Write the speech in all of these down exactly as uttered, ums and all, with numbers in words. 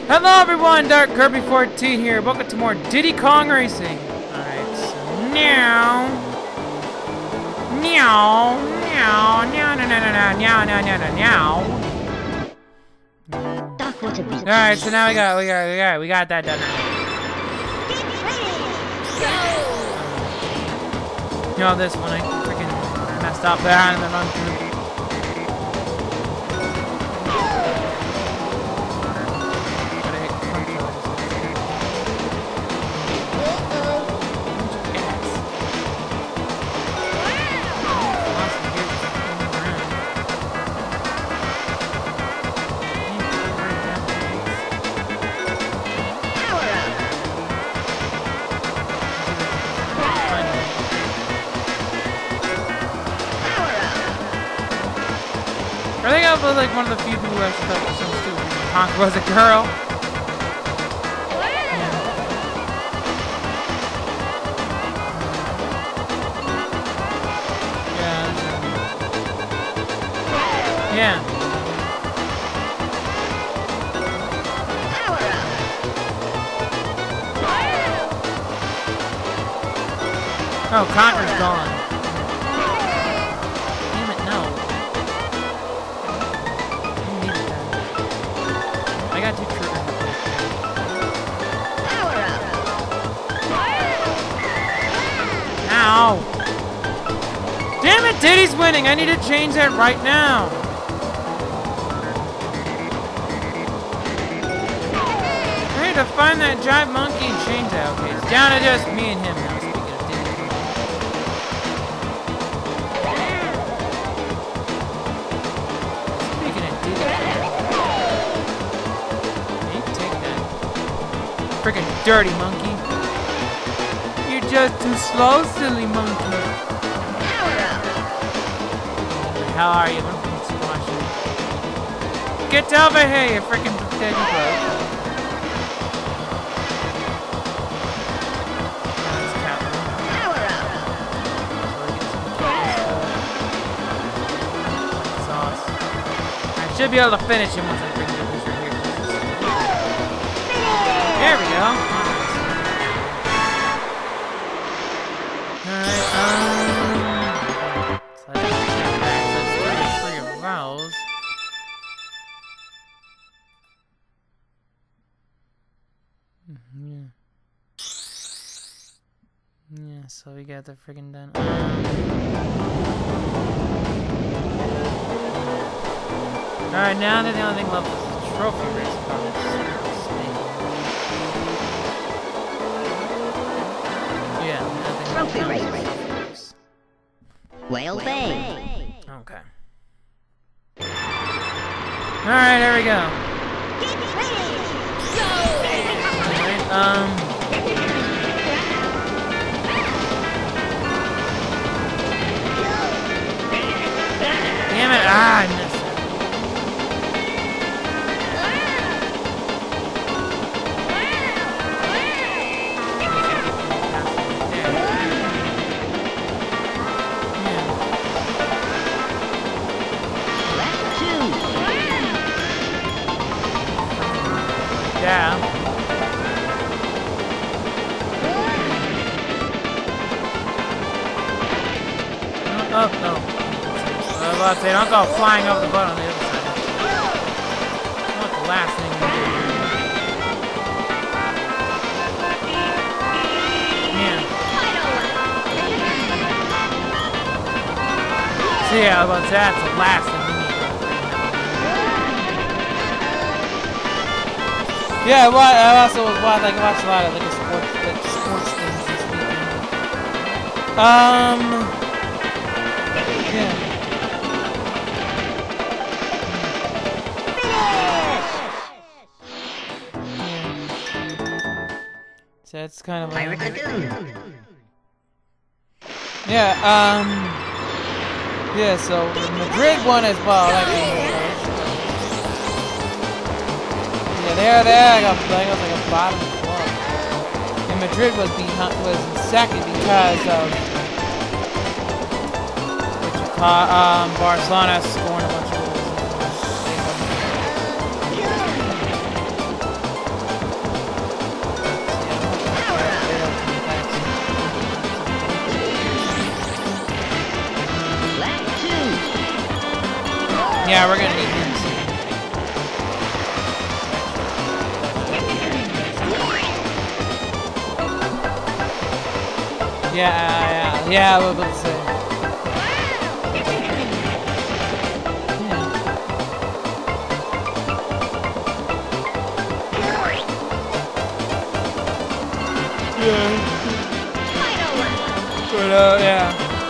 Hello everyone, Dark Kirby fourteen here. Welcome to more Diddy Kong Racing. Alright, so now Meow Meow Meow Meow Meow Meow Meow Meow Meow. Darkwater Beach. Alright, so now we got we got we got we got that done. You know this one I freaking messed up there and then run through. I think I was like one of the few people who actually thought it was so stupid. Conker was a girl. Yeah. Yeah. Oh, Conker's gone. Damn it, no. I got two triggers. Ow! Damn it, Diddy's winning! I need to change that right now! I need to find that giant monkey and change that. Okay, it's down to just me and him now, speaking of Diddy. Speaking of Diddy. Freaking dirty monkey. You're just too slow, silly monkey. How are you? I'm from squash you. Get over here, you freaking dirty bloke. Sauce. I should be able to finish him once I bring the booster here. There we go. Alright, um... so I think that's three of those. Yeah. Yeah, so we got the friggin' done. Um... Alright, now that the only thing left is the trophy race comments. Trophy race. Whale Bay. Okay. Alright, there we go. Alright, um... damn it! Ah, I missed it. Yeah. Oh, no. I was about to say, don't go flying over the boat on the other side. Not the last thing we do. Yeah. So yeah, I was about to say, that's the last thing we need. Yeah, well, I also well, like watched a lot of like sports, like sports things this weekend. Um, yeah. yeah. So it's kind of like. Yeah. Um. Yeah. So the Madrid one as well. Like, yeah, there, there, I got, I got like a bottom club. And Madrid was behind, was second because of what you call um, Barcelona scoring a bunch of goals. Yeah, we're gonna need him soon. Yeah, yeah, yeah, I was about to say. Yeah. But, uh, yeah.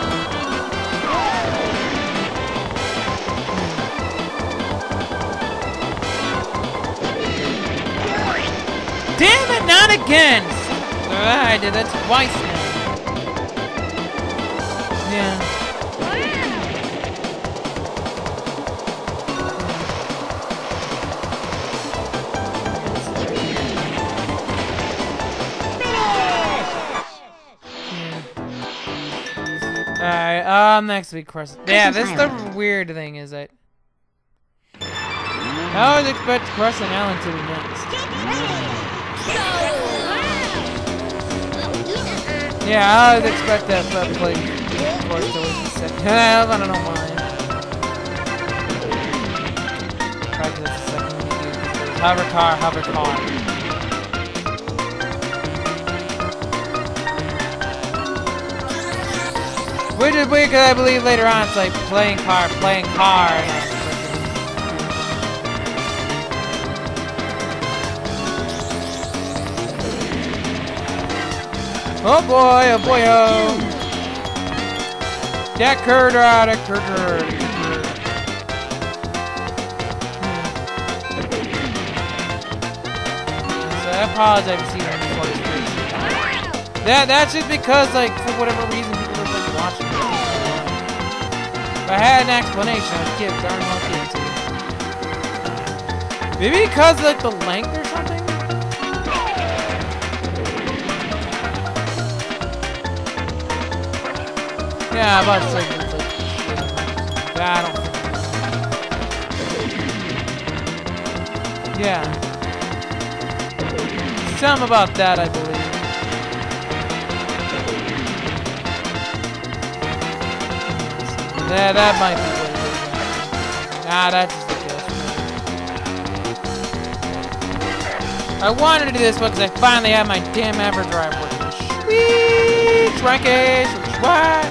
Damn it, not again! I did that twice now. Yeah. Alright, um, next week, Crescent. Yeah, this is the weird thing is that I would expect Crescent Island to be next. Yeah, I would expect that to play course to win the second. I don't know why. Probably that's the second one you do. Hover car, hover car. Which is weird because I believe later on it's like playing car, playing car. Oh boy, oh boy, oh. That curd out, that curd, curd. So I apologize for seeing any before this. That, that's just because, like, for whatever reason, people are like watching it. If I had an explanation, I'd give darn well give it to you. Maybe because of, like, the length or something? Yeah, I'm about to say it's like, yeah, I don't think. Yeah. Something about that, I believe. Yeah, that might be what it is. Nah, that's just a guess. I wanted to do this one because I finally have my damn EverDrive working. Sweet! Shrinkage! What?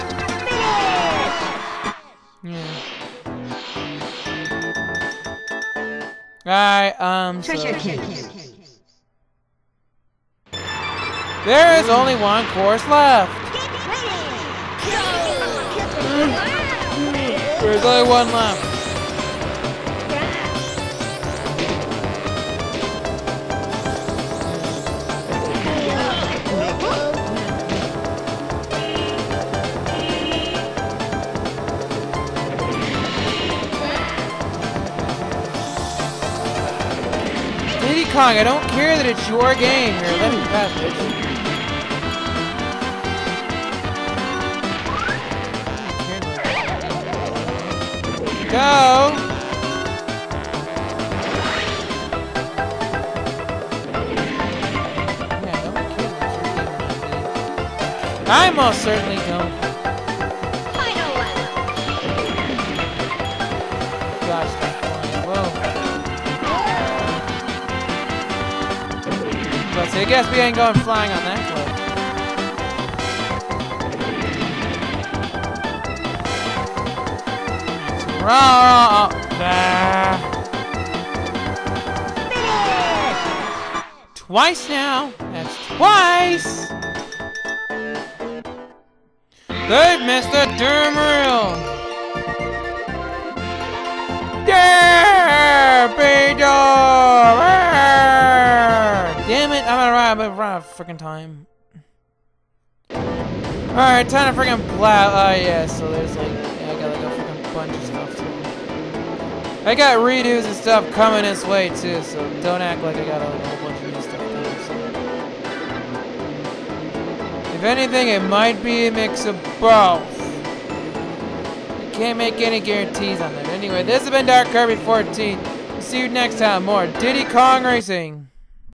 Yeah. Alright, um, so... There is only one course left. There's only one left. Diddy Kong, I don't care that it's your game here. Let me pass, bitch. Go! Yeah, don't care what your game might be. I most certainly don't. Gosh, that's flying. Whoa. But see, I guess we ain't going flying on that cliff. Wrong. Nah. Twice now. That's twice. They've missed the damn reel. Yeah, Beedor. Damn it! I'm gonna run. I'm gonna run out of freaking time. All right, time to freaking plow. Oh yeah. So there's like, yeah, I got like a freaking bunch of stuff too. I got redos and stuff coming this way too, so don't act like I got a whole bunch of new stuff coming. So. If anything, it might be a mix of both. I can't make any guarantees on that. Anyway, this has been Dark Kirby fourteen. See you next time. More Diddy Kong Racing.